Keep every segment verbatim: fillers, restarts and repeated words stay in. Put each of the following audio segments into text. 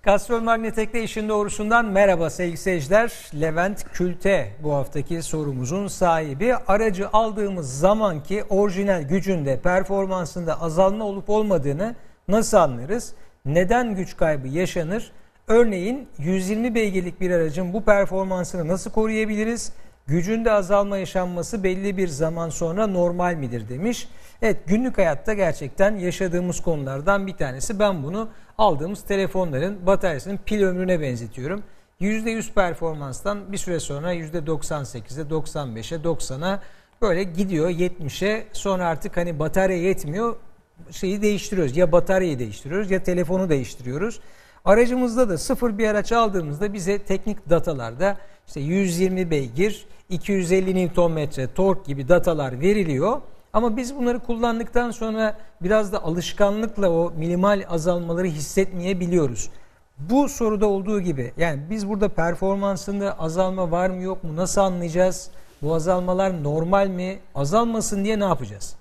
Kastrol Magnetek'te işin doğrusundan merhaba sevgili seyirciler. Levent Külte bu haftaki sorumuzun sahibi. Aracı aldığımız zamanki orijinal gücünde, performansında azalma olup olmadığını nasıl anlarız? Neden güç kaybı yaşanır? Örneğin yüz yirmi beygirlik bir aracın bu performansını nasıl koruyabiliriz? Gücünde azalma yaşanması belli bir zaman sonra normal midir demiş. Evet, günlük hayatta gerçekten yaşadığımız konulardan bir tanesi. Ben bunu aldığımız telefonların bataryasının pil ömrüne benzetiyorum. yüzde yüz performanstan bir süre sonra yüzde doksan sekize, doksan beşe, doksana böyle gidiyor, yetmişe. Sonra artık hani batarya yetmiyor, şeyi değiştiriyoruz. Ya bataryayı değiştiriyoruz ya telefonu değiştiriyoruz. Aracımızda da sıfır bir araç aldığımızda bize teknik datalarda işte yüz yirmi beygir, iki yüz elli newton metre tork gibi datalar veriliyor. Ama biz bunları kullandıktan sonra biraz da alışkanlıkla o minimal azalmaları hissetmeyebiliyoruz. Bu soruda olduğu gibi yani biz burada performansında azalma var mı yok mu nasıl anlayacağız? Bu azalmalar normal mi? Azalmasın diye ne yapacağız?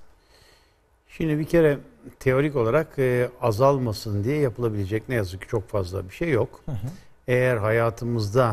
Şimdi bir kere teorik olarak e, azalmasın diye yapılabilecek ne yazık ki çok fazla bir şey yok. Hı hı. Eğer hayatımızda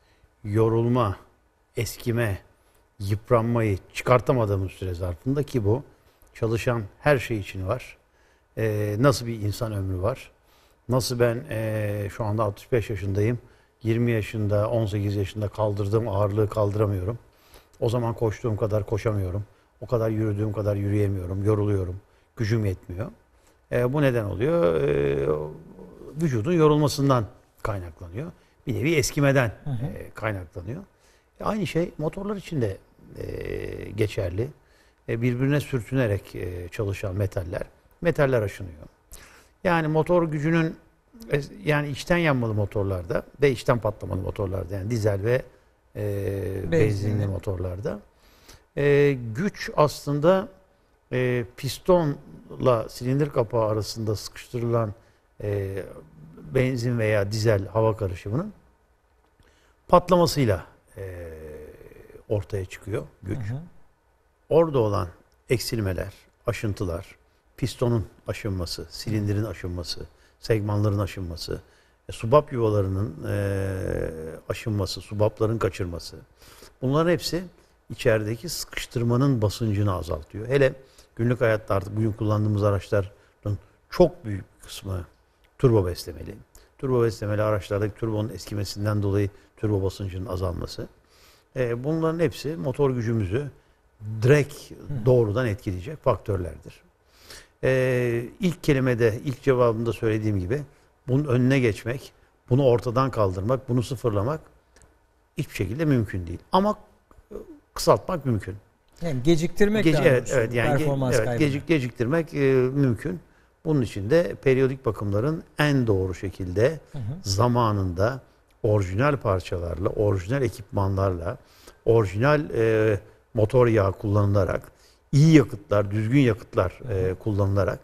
yorulma, eskime, yıpranmayı çıkartamadığımız süre zarfında ki bu çalışan her şey için var. Ee, nasıl bir insan ömrü var? Nasıl ben e, şu anda altmış beş yaşındayım. yirmi yaşında, on sekiz yaşında kaldırdığım ağırlığı kaldıramıyorum. O zaman koştuğum kadar koşamıyorum. O kadar yürüdüğüm kadar yürüyemiyorum. Yoruluyorum. Gücüm yetmiyor. E, bu neden oluyor? E, vücudun yorulmasından kaynaklanıyor. Bir nevi eskimeden hı hı. E, kaynaklanıyor. Aynı şey motorlar için de e, geçerli. E, birbirine sürtünerek e, çalışan metaller, metaller aşınıyor. Yani motor gücünün, e, yani içten yanmalı motorlarda ve içten patlamalı motorlarda, yani dizel ve e, benzinli. benzinli motorlarda e, güç aslında e, pistonla silindir kapağı arasında sıkıştırılan e, benzin veya dizel hava karışımının patlamasıyla E, ortaya çıkıyor güç. Hı hı. Orada olan eksilmeler, aşıntılar, pistonun aşınması, silindirin aşınması, segmanların aşınması, e, subap yuvalarının e, aşınması, subapların kaçırması. Bunların hepsi içerideki sıkıştırmanın basıncını azaltıyor. Hele günlük hayatta artık bugün kullandığımız araçların çok büyük kısmı turbo beslemeli. Turbo beslemeli araçlardaki turbonun eskimesinden dolayı turbo basıncının azalması. E, bunların hepsi motor gücümüzü direkt doğrudan etkileyecek faktörlerdir. E, ilk kelimede, ilk cevabımda söylediğim gibi bunun önüne geçmek, bunu ortadan kaldırmak, bunu sıfırlamak hiçbir şekilde mümkün değil. Ama kısaltmak mümkün. Yani geciktirmek Gece, lazım. Evet, evet, yani performans evet, gecik, geciktirmek e, mümkün. Bunun için de periyodik bakımların en doğru şekilde hı hı. zamanında orijinal parçalarla, orijinal ekipmanlarla, orijinal e, motor yağı kullanılarak, iyi yakıtlar, düzgün yakıtlar e, kullanılarak.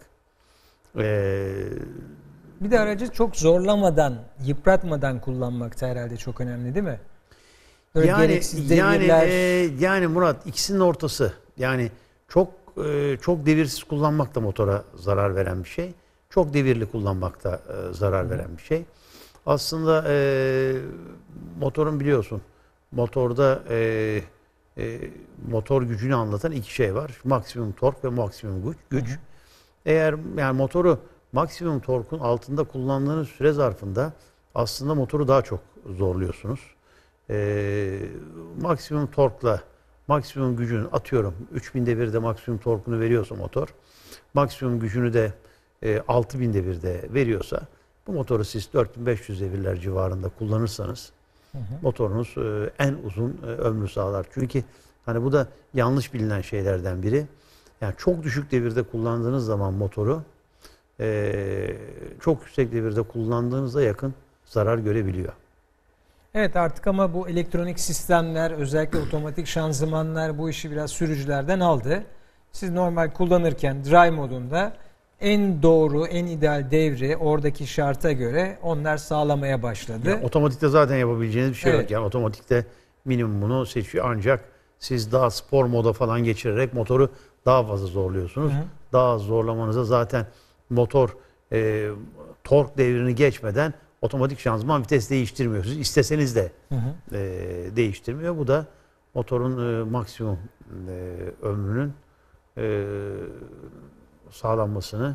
E, bir de aracı çok zorlamadan, yıpratmadan kullanmak da herhalde çok önemli değil mi? Böyle yani yani devirler... e, yani Murat, ikisinin ortası. Yani çok e, çok devirsiz kullanmak da motora zarar veren bir şey. Çok devirli kullanmak da e, zarar Hı. veren bir şey. Aslında e, motorun biliyorsun, motorda e, e, motor gücünü anlatan iki şey var. Maksimum tork ve maksimum güç. güç. Hı hı. Eğer yani motoru maksimum torkun altında kullandığınız süre zarfında aslında motoru daha çok zorluyorsunuz. E, maksimum torkla maksimum gücünü atıyorum. üç bin devirde maksimum torkunu veriyorsa motor, maksimum gücünü de e, altı bin devirde veriyorsa, bu motoru siz dört bin beş yüz devirler civarında kullanırsanız hı hı. motorunuz e, en uzun e, ömrü sağlar. Çünkü hani bu da yanlış bilinen şeylerden biri. Yani çok düşük devirde kullandığınız zaman motoru e, çok yüksek devirde kullandığınızda yakın zarar görebiliyor. Evet, artık ama bu elektronik sistemler, özellikle otomatik şanzımanlar bu işi biraz sürücülerden aldı. Siz normal kullanırken drive modunda en doğru, en ideal devri oradaki şarta göre onlar sağlamaya başladı. Ya, otomatikte zaten yapabileceğiniz bir şey evet. yok. Yani otomatikte minimumunu seçiyor, ancak siz daha spor moda falan geçirerek motoru daha fazla zorluyorsunuz. Hı hı. Daha zorlamanıza zaten motor e, tork devrini geçmeden otomatik şanzıman vites değiştirmiyor. Siz isteseniz de Hı hı. e, değiştirmiyor. Bu da motorun e, maksimum e, ömrünün e, sağlanmasını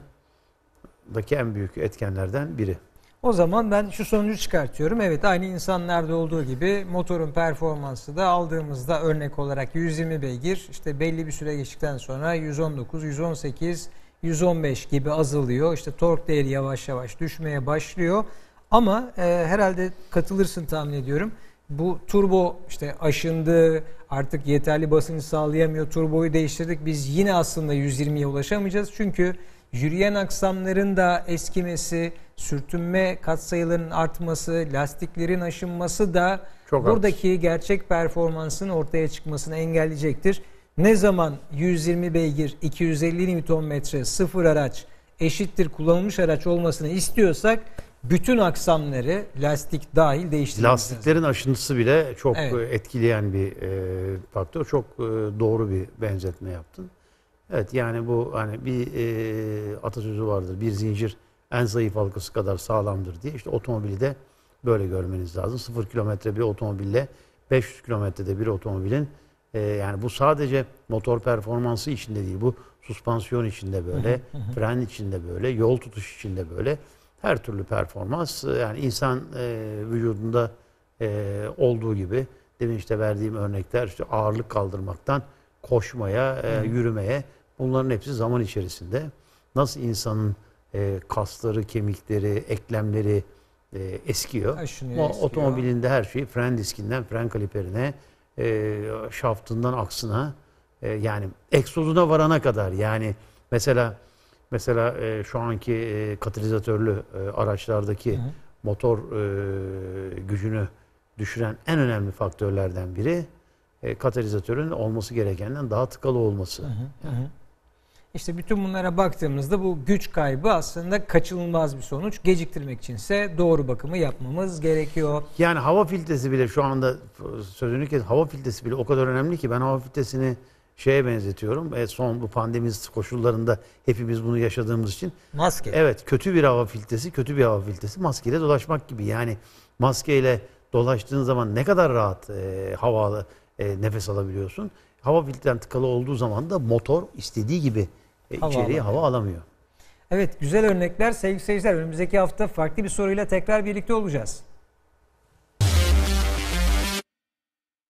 daki en büyük etkenlerden biri. O zaman ben şu sonucu çıkartıyorum. Evet, aynı insanlarda olduğu gibi motorun performansı da aldığımızda örnek olarak yüz yirmi beygir, işte belli bir süre geçtikten sonra yüz on dokuz, yüz on sekiz, yüz on beş gibi azalıyor. İşte tork değeri yavaş yavaş düşmeye başlıyor. Ama e, herhalde katılırsın tahmin ediyorum. Bu turbo işte aşındı, artık yeterli basıncı sağlayamıyor. Turboyu değiştirdik. Biz yine aslında yüz yirmiye ulaşamayacağız. Çünkü yürüyen aksamların da eskimesi, sürtünme katsayılarının artması, lastiklerin aşınması da Çok buradaki haklısın. Gerçek performansın ortaya çıkmasını engelleyecektir. Ne zaman yüz yirmi beygir, iki yüz elli Nm sıfır araç eşittir kullanılmış araç olmasını istiyorsak bütün aksamları lastik dahil değiştirmemiz Lastiklerin lazım. aşıntısı bile çok Evet. etkileyen bir e, faktör. Çok e, doğru bir benzetme yaptın. Evet, yani bu hani bir e, atasözü vardır. Bir zincir en zayıf halkası kadar sağlamdır diye. İşte otomobili de böyle görmeniz lazım. sıfır kilometre bir otomobille beş yüz kilometrede bir otomobilin e, yani bu sadece motor performansı içinde değil. Bu süspansiyon içinde böyle, fren içinde böyle, yol tutuş içinde böyle. Her türlü performans yani insan e, vücudunda e, olduğu gibi demin işte verdiğim örnekler işte ağırlık kaldırmaktan koşmaya, e, yürümeye bunların hepsi zaman içerisinde nasıl insanın e, kasları, kemikleri, eklemleri e, eskiyor. Aşınıyor, Ama eskiyor. otomobilinde her şey fren diskinden fren kaliperine, e, şaftından aksına e, yani egzozuna varana kadar yani mesela Mesela e, şu anki e, katalizatörlü e, araçlardaki hı hı. motor e, gücünü düşüren en önemli faktörlerden biri e, katalizatörün olması gerekenden daha tıkalı olması. Hı hı. Hı hı. İşte bütün bunlara baktığımızda bu güç kaybı aslında kaçınılmaz bir sonuç. Geciktirmek içinse doğru bakımı yapmamız gerekiyor. Yani hava filtresi bile şu anda sözünü kes, hava filtresi bile o kadar önemli ki ben hava filtresini şeye benzetiyorum. E son bu pandemi koşullarında hepimiz bunu yaşadığımız için. Maske. Evet, kötü bir hava filtresi, kötü bir hava filtresi maskeyle dolaşmak gibi. Yani maskeyle dolaştığın zaman ne kadar rahat e, havalı e, nefes alabiliyorsun. Hava filtren tıkalı olduğu zaman da motor istediği gibi e, hava içeriye alamıyor. hava alamıyor. Evet, güzel örnekler sevgili seyirciler. Önümüzdeki hafta farklı bir soruyla tekrar birlikte olacağız.